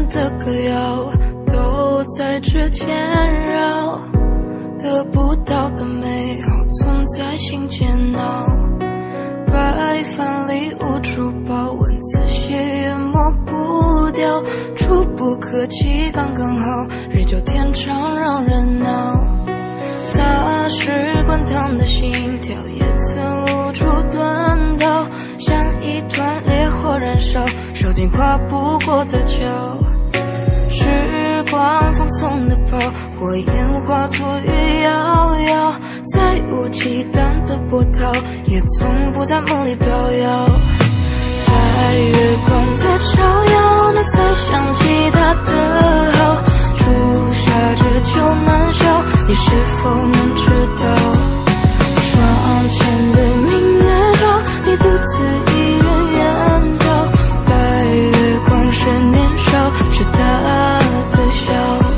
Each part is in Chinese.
的歌谣都在之间绕，得不到的美好总在心间闹。白饭里无处报，文字写也抹不掉，触不可及刚刚好，日久天长让人恼。那时滚烫的心跳也曾无处遁逃，像一团烈火燃烧，烧尽跨不过的桥。时光匆匆的跑，火焰化作雨遥遥，再无忌惮的波涛，也从不在梦里飘摇。在月光在照耀，你才想起他的好，朱砂这酒难消，你是否能知道？窗前的明月照，你独自一人远逃，白月光是年少，是他的笑。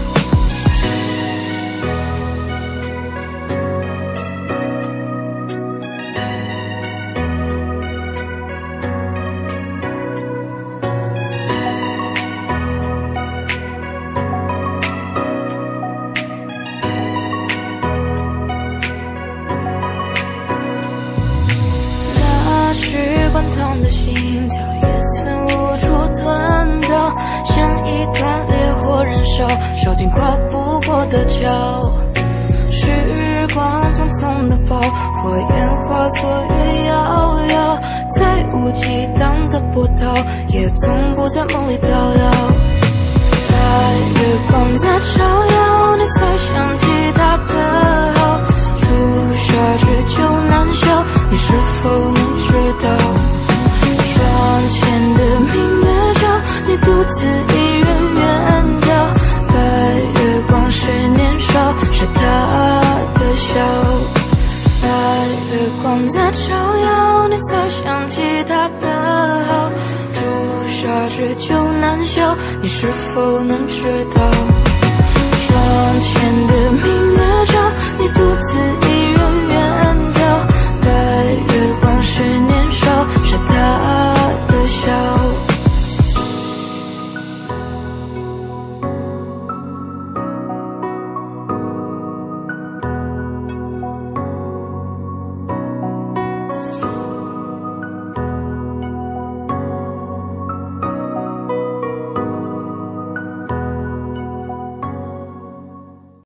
滚烫的心跳也曾无处遁逃，像一团烈火燃烧，烧尽跨不过的桥。时光匆匆的跑，火焰化作雨遥遥，再无忌惮的波涛，也从不在梦里飘摇。在月光在照耀，你才想起他的好，朱砂之酒难消，你是否能知道？窗前的明月照，你独自一人远逃，白月光是年少，是他的笑。在月光在照耀，你才想起他的好，朱砂之酒难消，你是否能知道？窗前的明月照，你独自一人远逃，白月光是年少。